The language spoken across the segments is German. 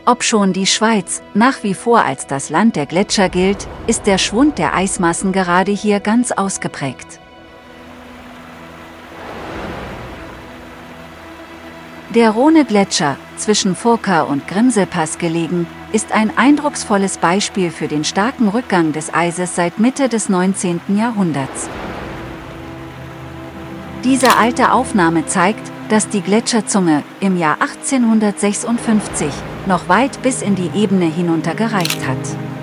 Obschon die Schweiz nach wie vor als das Land der Gletscher gilt, ist der Schwund der Eismassen gerade hier ganz ausgeprägt. Der Rhone-Gletscher, zwischen Furka und Grimselpass gelegen, ist ein eindrucksvolles Beispiel für den starken Rückgang des Eises seit Mitte des 19. Jahrhunderts. Diese alte Aufnahme zeigt, dass die Gletscherzunge im Jahr 1856 noch weit bis in die Ebene hinunter gereicht hat.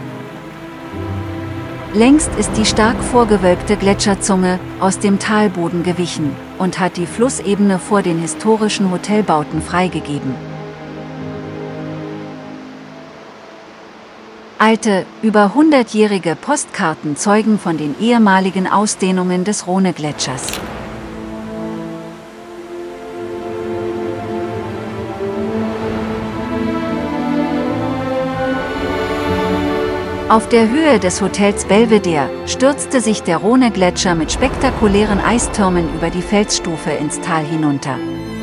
Längst ist die stark vorgewölbte Gletscherzunge aus dem Talboden gewichen und hat die Flussebene vor den historischen Hotelbauten freigegeben. Alte, über 100-jährige Postkarten zeugen von den ehemaligen Ausdehnungen des Rhone-Gletschers. Auf der Höhe des Hotels Belvedere stürzte sich der Rhone-Gletscher mit spektakulären Eistürmen über die Felsstufe ins Tal hinunter.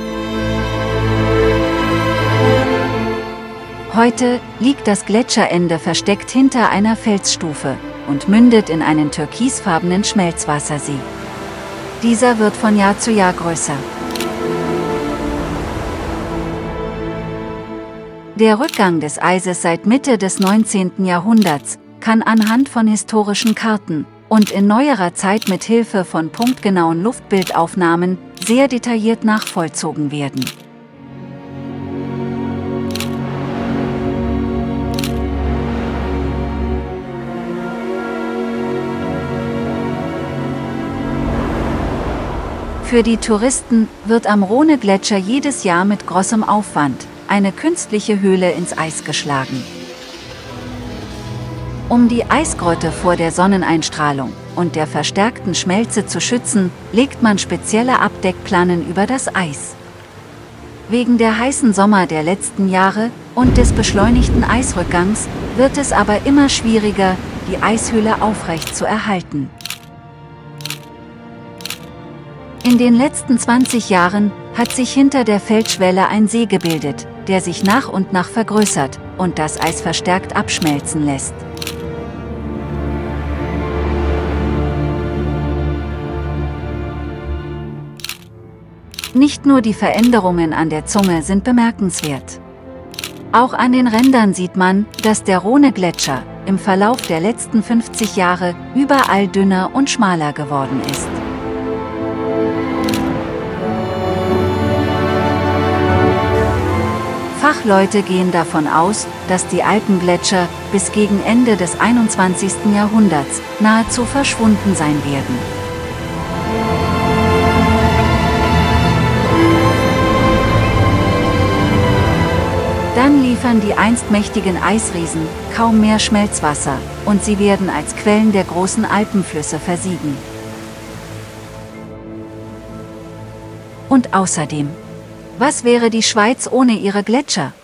Heute liegt das Gletscherende versteckt hinter einer Felsstufe und mündet in einen türkisfarbenen Schmelzwassersee. Dieser wird von Jahr zu Jahr größer. Der Rückgang des Eises seit Mitte des 19. Jahrhunderts kann anhand von historischen Karten und in neuerer Zeit mit Hilfe von punktgenauen Luftbildaufnahmen sehr detailliert nachvollzogen werden. Für die Touristen wird am Rhone-Gletscher jedes Jahr mit großem Aufwand eine künstliche Höhle ins Eis geschlagen. Um die Eisgrotte vor der Sonneneinstrahlung und der verstärkten Schmelze zu schützen, legt man spezielle Abdeckplanen über das Eis. Wegen der heißen Sommer der letzten Jahre und des beschleunigten Eisrückgangs wird es aber immer schwieriger, die Eishöhle aufrecht zu erhalten. In den letzten 20 Jahren hat sich hinter der Feldschwelle ein See gebildet, der sich nach und nach vergrößert und das Eis verstärkt abschmelzen lässt. Nicht nur die Veränderungen an der Zunge sind bemerkenswert. Auch an den Rändern sieht man, dass der Rhone-Gletscher im Verlauf der letzten 50 Jahre überall dünner und schmaler geworden ist. Fachleute gehen davon aus, dass die Alpengletscher bis gegen Ende des 21. Jahrhunderts nahezu verschwunden sein werden. Dann liefern die einst mächtigen Eisriesen kaum mehr Schmelzwasser und sie werden als Quellen der großen Alpenflüsse versiegen. Und außerdem: Was wäre die Schweiz ohne ihre Gletscher?